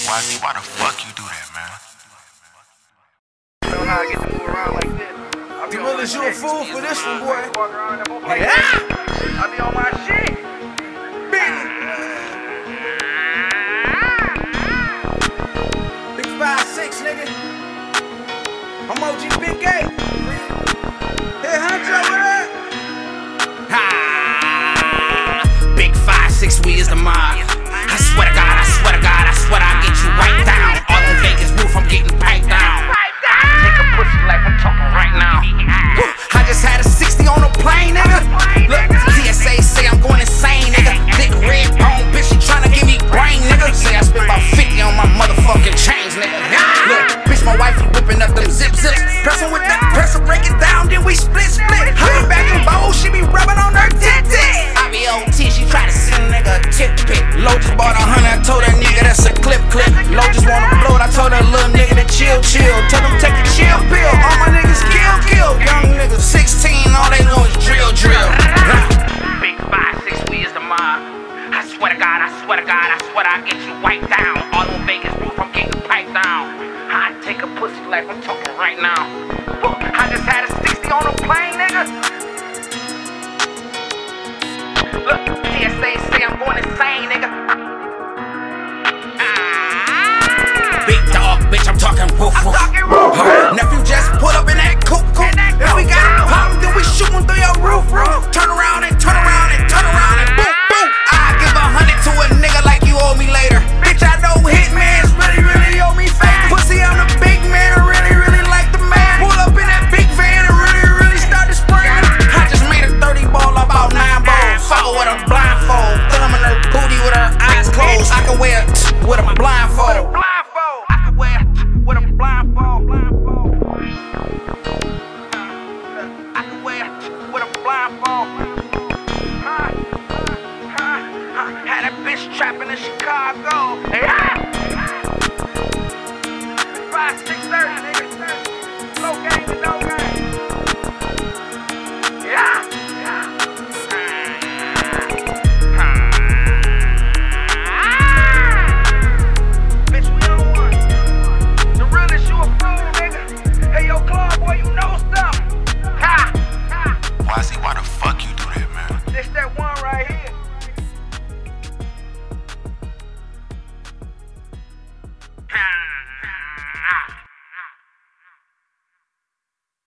YZ, why the fuck you do that, man? You know how I get to move around like this. Gorillas, you a fool for this one, boy. Yeah. I be on my shit. Big 5'6", nigga. I'm OG Big Gay. Hey, Huncho, what up? Ha! Big 5'6", we is the mob. I swear to God, I swear to God, I swear I'll get you right down. All on Vegas roof, I'm getting piped down. Nigga pussy like I'm talking right now. I just had a 60 on a plane, nigga. Look, TSA say I'm going insane, nigga. Thick red bone, bitch, she tryna give me brain, nigga. Say I spent about 50 on my motherfucking chains, nigga. Look, bitch, my wife, you whipping up them zips. Pressing with that presser, break it down, then we split. I be back in bowl, she be rubbing on her tits. I be OT, she try to send a nigga a tip pic. Lo just bought 100, I told that nigga that's a clip. Lo just wanna blow it, I told that little nigga to chill. Tell him take a chill pill, all my niggas kill. Young niggas 16, all they know is drill. Big 5'6", we is the mob. I swear to God, I swear I'll get you wiped down. All on Vegas roof, I'm getting piped down. I take a pussy like I'm talking right now. I just had a 60 on a plane, nigga. Look, TSA say I'm going insane, nigga. Big dog, bitch, I'm talking woof. Nephew just put up in that coupe. If we got a problem, then we shoot him through your roof. Turn around and boom. I give 100 to a nigga like you owe me later. Bitch, I know hitmans really owe me favors. Pussy, I'm the big man, really like the man. Pull up in that big van and really start to spray. I just made a 30 ball about 9 balls. Follow with a blindfold. Thumbing her booty with her eyes closed. I can wear it with a blindfold. Had a bitch trapping in Chicago.